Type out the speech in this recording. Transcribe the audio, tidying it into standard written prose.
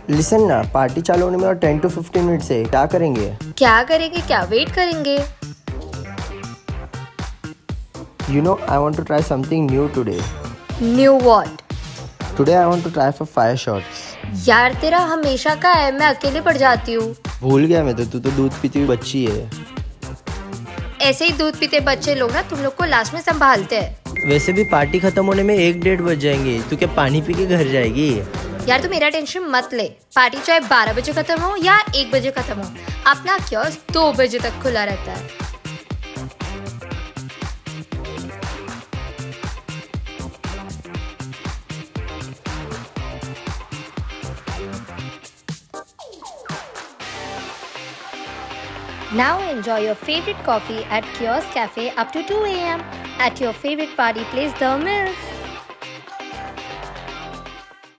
Listen ना, party चालू होने में और 10 to 15 मिनट से क्या करेंगे? क्या वेट करेंगे? You know, I want to try something new today. New what? Today I want to try for 5 shots. यार तेरा हमेशा का है, मैं अकेले पड़ जाती हूँ। भूल गया मैं तो, तू तो दूध पीती हुई बच्ची है। ऐसे ही दूध पीते बच्चे लोग ना तुम लोग को लास्ट में संभालते हैं। वैसे भी पार्टी खत्म होने में 1-1:30 बज जाएंगे, तू क्या पानी पी के घर जाएगी? यार तू मेरा टेंशन मत ले, पार्टी चाहे 12 बजे खत्म हो या 1 बजे खत्म हो, अपना कियोस्क 2 बजे तक खुला रहता है। Now enjoy your favorite coffee at Kiosk Cafe up to 2 a.m. at your favorite party place, The Mills.